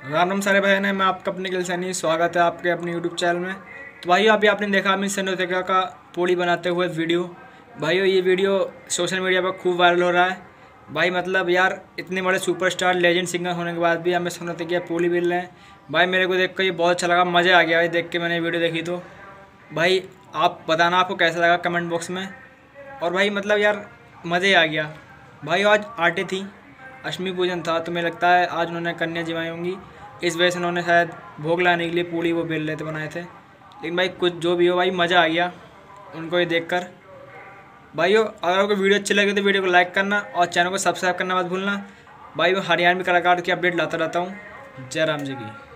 राम राम सारे भाई ने मैं आपका अपने गिल सैनी स्वागत है आपके अपने यूट्यूब चैनल में। तो भाइयों अभी आपने देखा अमित सेनोतकिया का पोड़ी बनाते हुए वीडियो। भाइयों ये वीडियो सोशल मीडिया पर खूब वायरल हो रहा है। भाई मतलब यार इतने बड़े सुपरस्टार लेजेंड सिंगर होने के बाद भी अमित सेनोतकिया पोड़ी बेल रहे हैं। भाई मेरे को देख कर ये बहुत अच्छा लगा, मज़ा आ गया भाई देख के, मैंने वीडियो देखी तो। भाई आप बताना आपको कैसा लगा कमेंट बॉक्स में। और भाई मतलब यार मज़े आ गया। भाई आज आरती थी, अष्टमी पूजन था, तो मुझे लगता है आज उन्होंने कन्या जिमाई होंगी, इस वजह से उन्होंने शायद भोग लाने के लिए पूड़ी वो बेल रहे थे, बनाए थे। लेकिन भाई कुछ जो भी हो भाई मज़ा आ गया उनको ये देखकर। भाइयों अगर आपको वीडियो अच्छी लगी तो वीडियो को लाइक करना और चैनल को सब्सक्राइब करना मत भूलना। भाई मैं हरियाणवी कलाकार की अपडेट लाता रहता हूँ। जय राम जी की।